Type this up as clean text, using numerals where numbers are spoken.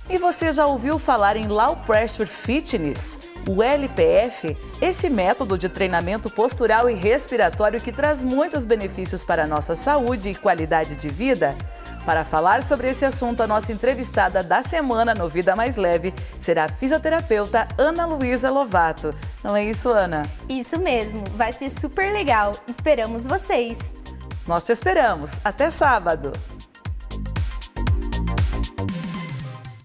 E você já ouviu falar em Low Pressure Fitness? O LPF, esse método de treinamento postural e respiratório que traz muitos benefícios para a nossa saúde e qualidade de vida? Para falar sobre esse assunto, a nossa entrevistada da semana no Vida Mais Leve será a fisioterapeuta Ana Luísa Lovato. Não é isso, Ana? Isso mesmo, vai ser super legal. Esperamos vocês! Nós te esperamos. Até sábado!